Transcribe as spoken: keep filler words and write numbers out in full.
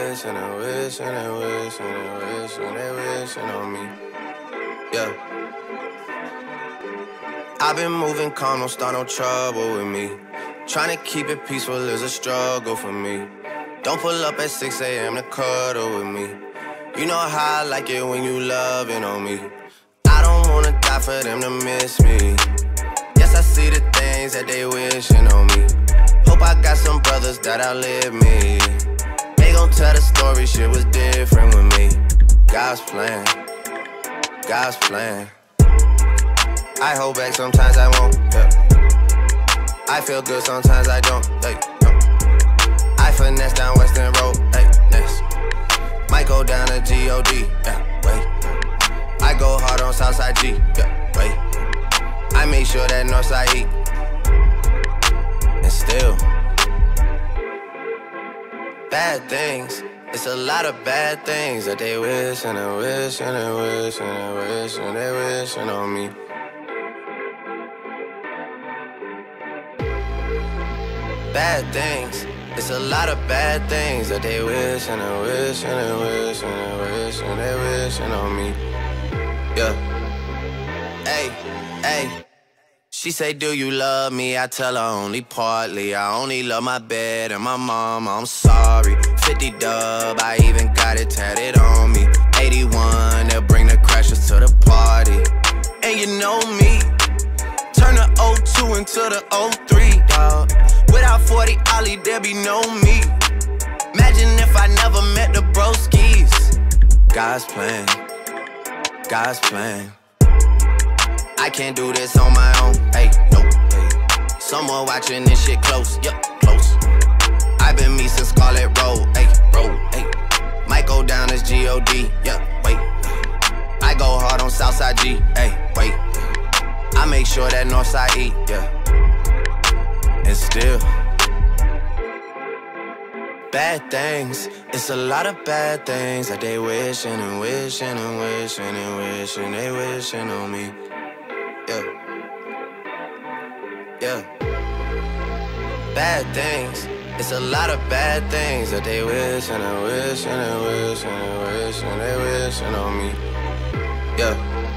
wish and they wish and they wish and they wish and they wishing on me. Yeah. I've been moving calm, don't start no trouble with me. Trying to keep it peaceful is a struggle for me. Don't pull up at six A M to cuddle with me. You know how I like it when you loving on me. I don't wanna die for them to miss me. Yes, I see the things that they wishing on me. Hope I got some brothers that outlive me. They gon' tell the story, shit was different with me. God's plan, God's plan. I hold back, sometimes I won't, yeah. I feel good, sometimes I don't, hey, no. I finesse down Western Road, hey, next. Might go down to G O D, yeah, wait. I go hard on Southside G, yeah, wait. I make sure that Northside eat. And still, bad things. It's a lot of bad things that they wish and they wish and they wish and they wish and they wishing on me. Bad things. It's a lot of bad things that they wish and they wish and they wish and they wish and they wishing on me. Yeah. Hey, hey. She say, do you love me? I tell her only partly. I only love my bed and my mama, I'm sorry. fifty dub, I even got it tatted on me. eighty-one, they'll bring the crashers to the party. And you know me, turn the oh two into the oh three, dawg. Without forty Ollie, there be no me. Imagine if I never met the broskies. God's plan, God's plan. I can't do this on my own, hey, no, hey. Someone watching this shit close, yup, close. I've been me since Scarlet Road, hey, road, hey. Might go down as G O D, yeah, wait. I go hard on Southside G, hey, wait. I make sure that Northside eat, yeah. And still, bad things. It's a lot of bad things that they wishing and wishing and wishing and wishing they wishing on me. Yeah, yeah. Bad things. It's a lot of bad things that they wish and they wish and they wish and they wish and they wishing on me. Yeah.